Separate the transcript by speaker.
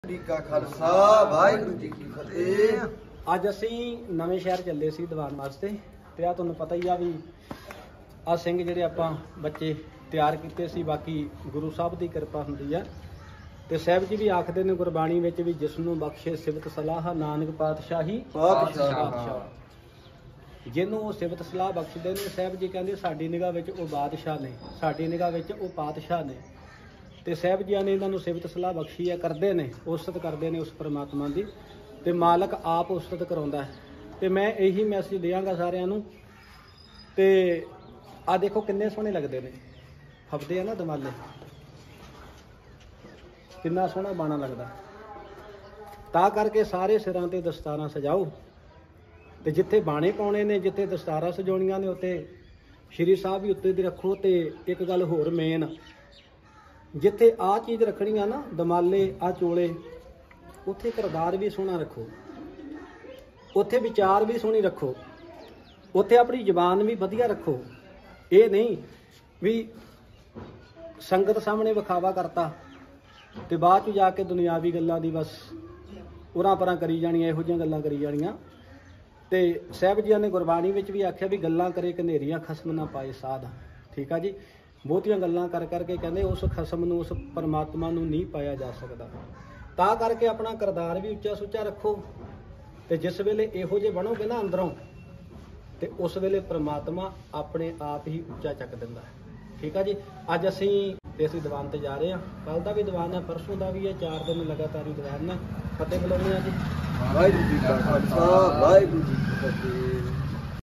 Speaker 1: जी का खालसा वाहिगुरू जी की फतेह।
Speaker 2: ਅੱਜ ਅਸੀਂ ਨਵੇਂ ਸ਼ਹਿਰ ਚੱਲੇ ਸੀ ਦੀਵਾਨ ਵਾਸਤੇ ਤੇ ਆ ਤੁਹਾਨੂੰ ਪਤਾ ਹੀ ਆ ਵੀ ਆ ਸਿੰਘ ਜਿਹੜੇ ਆਪਾਂ ਬੱਚੇ ਤਿਆਰ ਕੀਤੇ ਸੀ। ਬਾਕੀ ਗੁਰੂ ਸਾਹਿਬ ਦੀ ਕਿਰਪਾ ਹੁੰਦੀ ਆ ਤੇ ਸਾਹਿਬ ਜੀ ਵੀ ਆਖਦੇ ਨੇ ਗੁਰਬਾਣੀ ਵਿੱਚ ਵੀ ਜਿਸ ਨੂੰ ਬਖਸ਼ੇ ਸਿਫਤ ਸਲਾਹ ਨਾਨਕ ਪਾਤਸ਼ਾਹੀ ਜਿਹਨੂੰ ਉਹ ਸਿਫਤ ਸਲਾਹ ਬਖਸ਼ਦੇ ਨੇ। ਸਾਹਿਬ ਜੀ ਕਹਿੰਦੇ ਸਾਡੀ ਨਿਗਾਹ ਵਿੱਚ ਉਹ ਬਾਦਸ਼ਾਹ ਨੇ, ਸਾਡੀ ਨਿਗਾਹ ਵਿੱਚ ਉਹ ਪਾਤਸ਼ਾਹ ਨੇ ਤੇ ਸਾਹਿਬ ਜੀਆਂ ਨੇ ਇਹਨਾਂ ਨੂੰ ਸਿਫਤ ਸਲਾਹ ਬਖਸ਼ੀ ਹੈ, ਕਰਦੇ ਨੇ ਉਸਤਤ ਕਰਦੇ ਨੇ ਉਸ ਪਰਮਾਤਮਾ ਦੀ ਤੇ ਮਾਲਕ ਆਪ ਉਸਤਤ ਕਰਾਉਂਦਾ ਹੈ। ਤੇ ਮੈਂ ਇਹੀ ਮੈਸੇਜ ਦਿਆਂਗਾ ਸਾਰਿਆਂ ਨੂੰ। ਤੇ ਆ ਦੇਖੋ ਕਿੰਨੇ ਸੋਹਣੇ ਲੱਗਦੇ ਨੇ, ਫੱਬਦੇ ਆ ਨਾ ਦਮਾਲੇ, ਕਿੰਨਾ ਸੋਹਣਾ ਬਾਣਾ ਲੱਗਦਾ। ਤਾਂ ਕਰਕੇ ਸਾਰੇ ਸਿਰਾਂ ਤੇ ਦਸਤਾਰਾਂ ਸਜਾਓ ਤੇ ਜਿੱਥੇ ਬਾਣੇ ਪਾਉਣੇ ਨੇ, ਜਿੱਥੇ ਦਸਤਾਰਾਂ ਸਜਾਉਣੀਆਂ ਨੇ, ਉੱਥੇ ਸ਼੍ਰੀ ਸਾਹਿਬ ਵੀ ਉੱਤੇ ਦੀ ਰੱਖੋ। ਤੇ ਇੱਕ ਗੱਲ ਹੋਰ ਮੇਨ, ਜਿੱਥੇ ਆ ਚੀਜ਼ ਰੱਖਣੀ ਆ ਨਾ, ਦਮਾਲੇ ਆ ਚੋਲੇ, ਉੱਥੇ ਕਿਰਦਾਰ ਵੀ ਸੋਹਣਾ ਰੱਖੋ, ਉੱਥੇ ਵਿਚਾਰ ਵੀ ਸੋਹਣੀ ਰੱਖੋ, ਉੱਥੇ ਆਪਣੀ ਜ਼ਬਾਨ ਵੀ ਵਧੀਆ ਰੱਖੋ। ਇਹ ਨਹੀਂ ਵੀ ਸੰਗਤ ਸਾਹਮਣੇ ਵਿਖਾਵਾ ਕਰਤਾ ਤੇ ਬਾਅਦ 'ਚ ਜਾ ਕੇ ਦੁਨਿਆਵੀ ਗੱਲਾਂ ਦੀ ਬਸ ਉਰਾਂ ਪਰਾਂ ਕਰੀ ਜਾਣੀਆਂ, ਇਹੋ ਜਿਹੀਆਂ ਗੱਲਾਂ ਕਰੀ ਜਾਣੀਆਂ। ਤੇ ਸਾਹਿਬ ਜੀਆਂ ਨੇ ਗੁਰਬਾਣੀ ਵਿੱਚ ਵੀ ਆਖਿਆ ਵੀ ਗੱਲਾਂ ਕਰੇ ਘਨੇਰੀਆਂ ਖਸਮ ਨਾ ਪਾਏ ਸਾਧ। ਠੀਕ ਆ ਜੀ, ਬਹੁਤੀਆਂ ਗੱਲਾਂ ਕਰ ਕਰਕੇ ਕਹਿੰਦੇ ਉਸ ਖਸਮ ਨੂੰ, ਉਸ ਪਰਮਾਤਮਾ ਨੂੰ ਨਹੀਂ ਪਾਇਆ ਜਾ ਸਕਦਾ। ਤਾਂ ਕਰਕੇ ਆਪਣਾ ਕਿਰਦਾਰ ਵੀ ਉੱਚਾ ਸੁੱਚਾ ਰੱਖੋ ਤੇ ਜਿਸ ਵੇਲੇ ਇਹੋ ਜਿਹੇ ਬਣੋਗੇ ਨਾ ਅੰਦਰੋਂ, ਤੇ ਉਸ ਵੇਲੇ ਪਰਮਾਤਮਾ ਆਪਣੇ ਆਪ ਹੀ ਉੱਚਾ ਚੱਕ ਦਿੰਦਾ ਹੈ। ਠੀਕ ਆ ਜੀ, ਅੱਜ ਅਸੀਂ ਦੀਵਾਨ ਤੇ ਜਾ ਰਹੇ ਹਾਂ। ਕੱਲ ਦਾ ਵੀ ਦੀਵਾਨ ਹੈ, ਪਰਸੋਂ ਦਾ ਵੀ ਹੈ, 4 ਦਿਨ ਲਗਾਤਾਰੀ ਦੀਵਾਨ ਹੈ। ਫਤਿਹ ਬੁਲਾਉਂਦੇ ਹਾਂ ਜੀ।
Speaker 1: ਵਾਹਿਗੁਰੂ ਜੀ ਕਾ ਖਾਲਸਾ ਵਾਹਿਗੁਰੂ ਜੀ ਕੀ ਫਤਿਹ।